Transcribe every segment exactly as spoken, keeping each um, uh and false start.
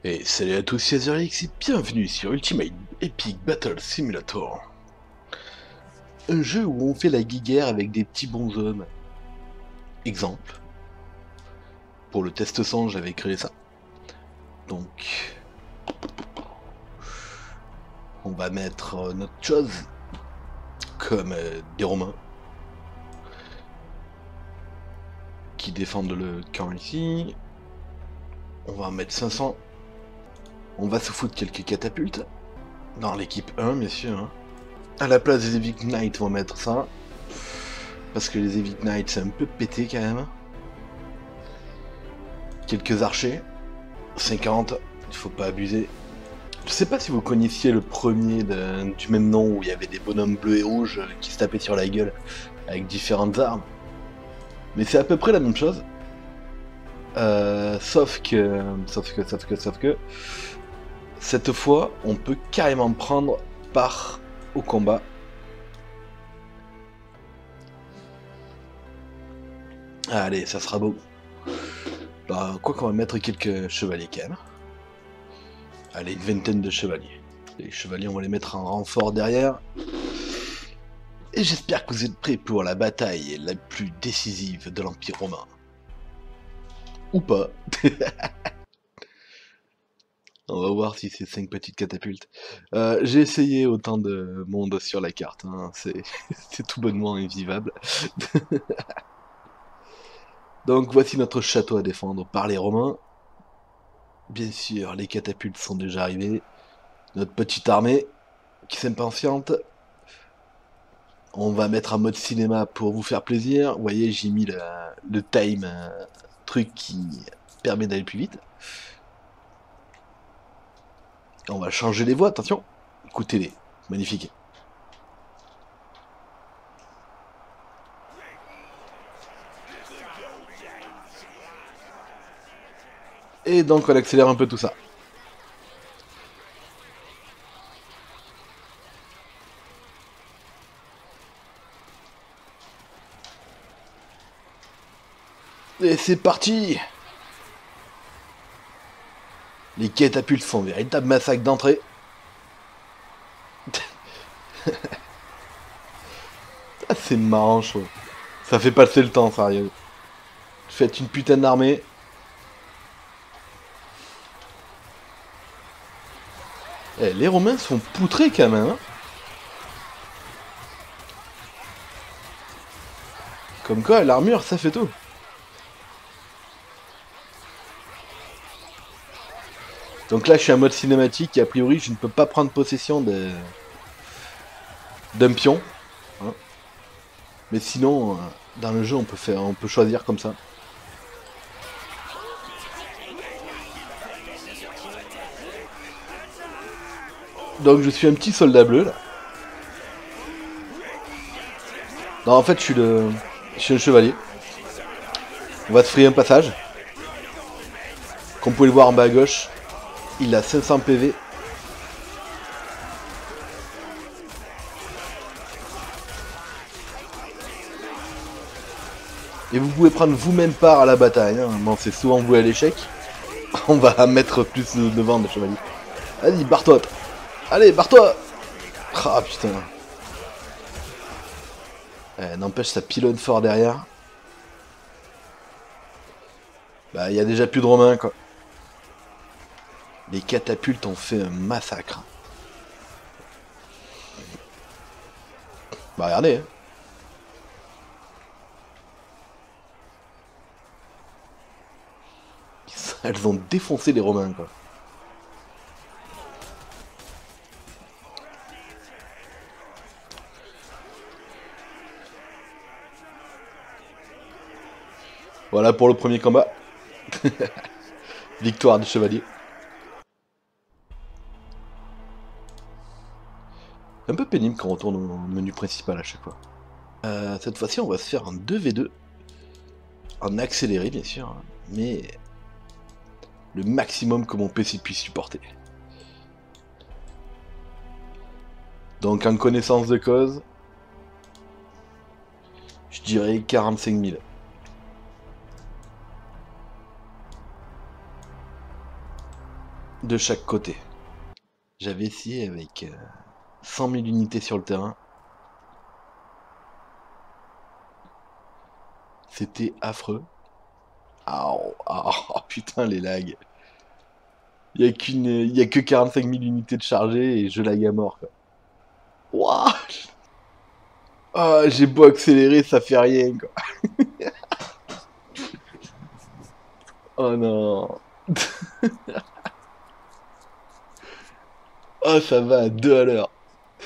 Et salut à tous, c'est Azurix et bienvenue sur Ultimate Epic Battle Simulator. Un jeu où on fait la guéguerre avec des petits bonshommes. Exemple. Pour le test sang, j'avais créé ça. Donc, on va mettre euh, notre chose comme euh, des Romains qui défendent le camp ici. On va en mettre cinq cents. On va se foutre quelques catapultes. Dans l'équipe un, bien sûr. Hein. À la place des Evic Knights, on va mettre ça. Parce que les Evic Knights, c'est un peu pété quand même. Quelques archers. cinquante, il faut pas abuser. Je sais pas si vous connaissiez le premier de, du même nom où il y avait des bonhommes bleus et rouges qui se tapaient sur la gueule avec différentes armes. Mais c'est à peu près la même chose. Euh, sauf que, sauf que, sauf que, sauf que, cette fois, on peut carrément prendre part au combat. Allez, ça sera beau. Bah, quoi qu'on va mettre quelques chevaliers quand même. Allez, une vingtaine de chevaliers. Les chevaliers, on va les mettre en renfort derrière. Et j'espère que vous êtes prêts pour la bataille la plus décisive de l'Empire romain. Ou pas. On va voir si c'est cinq petites catapultes. Euh, J'ai essayé autant de monde sur la carte, hein. C'est tout bonnement invivable. Donc voici notre château à défendre par les Romains. Bien sûr, les catapultes sont déjà arrivées. Notre petite armée qui s'impatiente. On va mettre un mode cinéma pour vous faire plaisir. Vous voyez, j'ai mis le, le time euh, truc qui permet d'aller plus vite. On va changer les voix, attention. Écoutez-les, magnifique. Et donc on accélère un peu tout ça. Et c'est parti. Les catapultes font un véritable massacre d'entrée. Ah, c'est marrant, je trouve. Ça fait passer le temps, sérieux. Faites une putain d'armée. Eh, les Romains sont poutrés quand même. Hein. Comme quoi, l'armure, ça fait tout. Donc là, je suis en mode cinématique et a priori, je ne peux pas prendre possession de... d'un pion. Hein. Mais sinon, euh, dans le jeu, on peut faire, on peut choisir comme ça. Donc je suis un petit soldat bleu là. Non, en fait, je suis le, je suis un chevalier. On va se frayer un passage. Comme vous pouvez le voir en bas à gauche, il a cinq cents P V. Et vous pouvez prendre vous-même part à la bataille. Hein. Bon, c'est souvent voué à l'échec. On va mettre plus devant de chevaliers. Vas-y, barre-toi. Allez, barre-toi. Ah putain. Eh, n'empêche, ça pilonne fort derrière. Bah, il y a déjà plus de Romains, quoi. Les catapultes ont fait un massacre. Bah, regardez. Hein. Elles ont défoncé les Romains, quoi. Voilà pour le premier combat. Victoire du chevalier. Un peu pénible quand on retourne au menu principal à chaque fois. Euh, cette fois-ci, on va se faire un deux v deux. En accéléré, bien sûr. Mais le maximum que mon P C puisse supporter. Donc en connaissance de cause, je dirais quarante-cinq mille. de chaque côté. J'avais essayé avec euh, cent mille unités sur le terrain. C'était affreux. Ah oh, oh, oh, putain les lags. Il y a qu'une, il y a que quarante-cinq mille unités de chargées et je lag à mort quoi. Wouah. Ah, j'ai beau accélérer, ça fait rien quoi. Oh non. Oh ça va à deux à l'heure.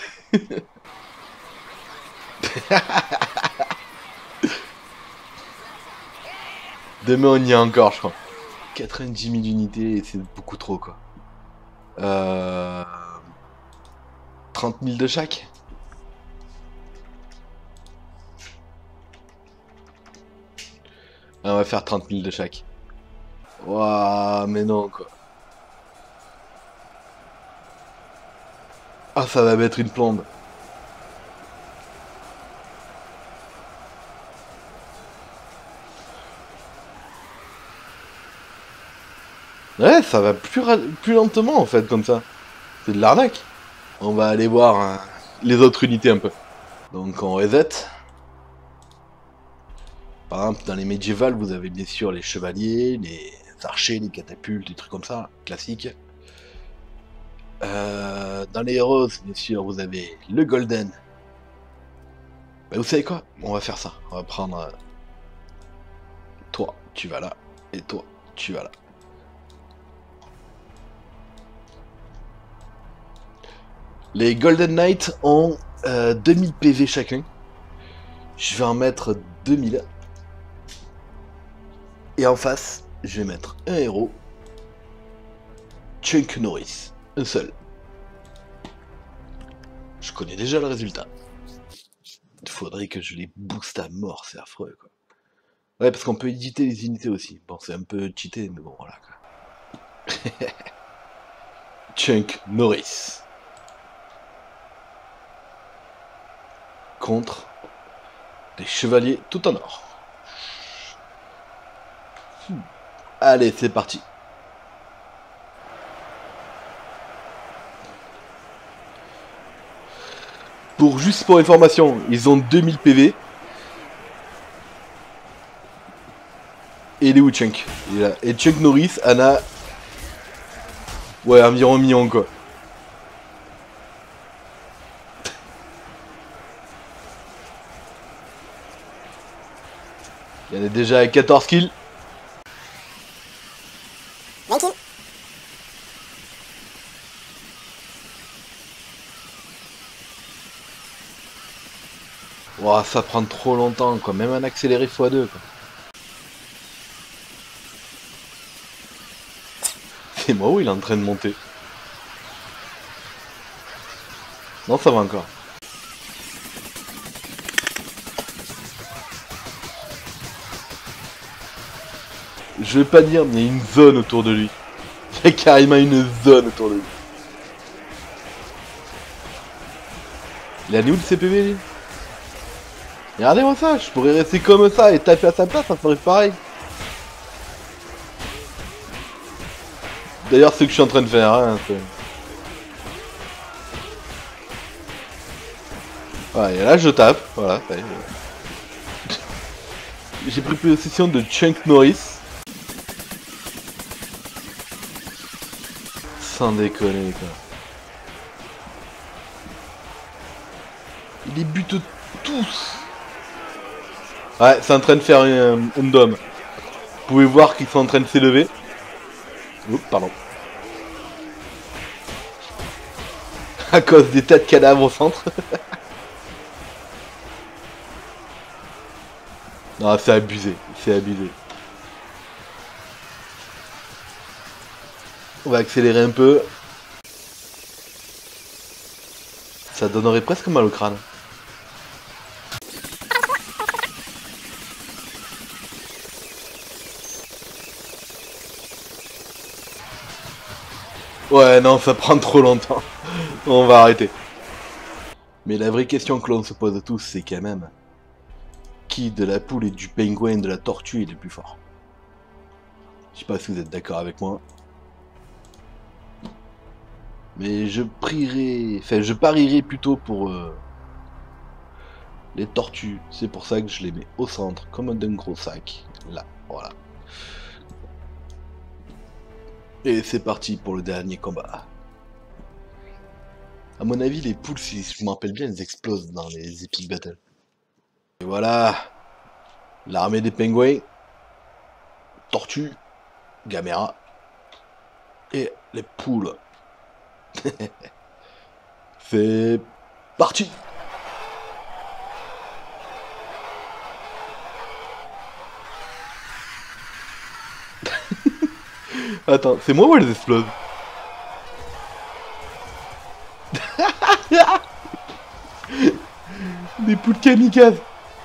Demain on y est encore je crois. quatre-vingt-dix mille unités, c'est beaucoup trop quoi. Euh... trente mille de chaque. Ah, on va faire trente mille de chaque. Waouh, mais non quoi. Ah, ça va mettre une plombe. Ouais, ça va plus, plus lentement en fait comme ça. C'est de l'arnaque. On va aller voir hein, les autres unités un peu. Donc on reset. Par exemple, dans les médiévales, vous avez bien sûr les chevaliers, les archers, les catapultes, des trucs comme ça, classiques. Euh, dans les heroes, bien sûr, vous avez le golden. Bah, vous savez quoi? On va faire ça. On va prendre... Euh, toi, tu vas là. Et toi, tu vas là. Les Golden Knights ont euh, deux mille P V chacun. Je vais en mettre deux mille. Et en face, je vais mettre un héros. Chuck Norris. Un seul. Je connais déjà le résultat. Il faudrait que je les booste à mort, c'est affreux quoi. Ouais, parce qu'on peut éditer les unités aussi. Bon, c'est un peu cheaté, mais bon, voilà quoi. Chuck Norris. Contre des chevaliers tout en or. Allez, c'est parti. Pour juste pour information, ils ont deux mille P V. Et il est où Chunk? Il est là. Et Chuck Norris en a... Ouais, environ un million quoi. Il y en a déjà à quatorze kills. vingt kills. Ouah, ça prend trop longtemps quoi, même un accéléré fois deux quoi. C'est moi où il est en train de monter? Non, ça va encore. Je vais pas dire, mais il y a une zone autour de lui. Il y a carrément une zone autour de lui. Il a où le C P V lui? Regardez-moi ça, je pourrais rester comme ça et taper à sa place, ça ferait pareil. D'ailleurs, c'est ce que je suis en train de faire. Hein, ouais, et là je tape, voilà. J'ai pris possession de Chuck Norris. Sans déconner quoi. Il les bute tous. Ouais, c'est en train de faire un, un dôme. Vous pouvez voir qu'ils sont en train de s'élever. Oups, pardon. À cause des tas de cadavres au centre. Non, c'est abusé, c'est abusé. On va accélérer un peu. Ça donnerait presque mal au crâne. Ouais, non, ça prend trop longtemps. On va arrêter. Mais la vraie question que l'on se pose tous, c'est quand même... Qui de la poule et du pingouin de la tortue est le plus fort? Je sais pas si vous êtes d'accord avec moi. Mais je prierai... Enfin, je parierai plutôt pour euh, les tortues. C'est pour ça que je les mets au centre, comme d'un gros sac. Là, voilà. Et c'est parti pour le dernier combat. À mon avis, les poules, si je me rappelle bien, elles explosent dans les Epic Battles. Et voilà, l'armée des pingouins, tortues, Gamera et les poules. C'est parti. Attends, c'est moi ou elles explosent? Des poules kamikazes.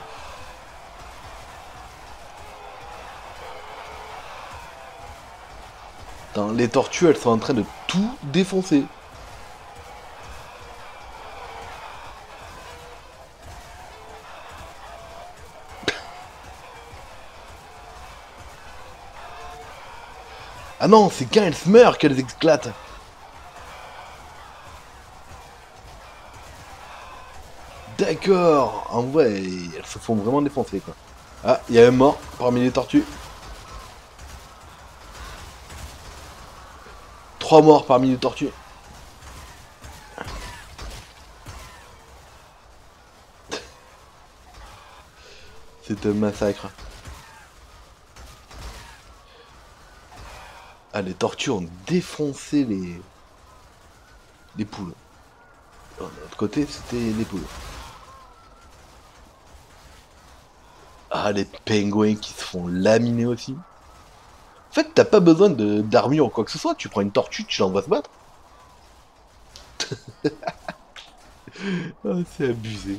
Attends, les tortues, elles sont en train de tout défoncer. Ah non, c'est quand elles se meurent qu'elles éclatent. D'accord. En vrai, elles se font vraiment défoncer, quoi. Ah, il y a un mort parmi les tortues. Trois morts parmi les tortues. C'est un massacre. Ah, les tortues ont défoncé les... les poules. De l'autre côté, c'était les poules. Ah, les pingouins qui se font laminer aussi. En fait, t'as pas besoin de d'armure ou quoi que ce soit. Tu prends une tortue, tu l'envoies se battre. Ah, c'est abusé.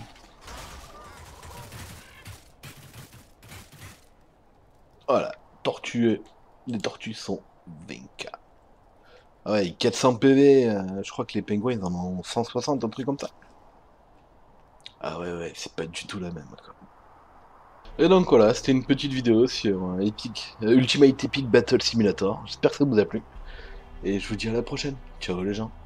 Voilà, tortue. Les tortues sont vaincus. Ah ouais, quatre cents P V, euh, je crois que les pingouins ils en ont cent soixante, un truc comme ça. Ah ouais, ouais, c'est pas du tout la même, quoi. Et donc voilà, c'était une petite vidéo sur euh, Epic, euh, Ultimate Epic Battle Simulator. J'espère que ça vous a plu. Et je vous dis à la prochaine. Ciao les gens.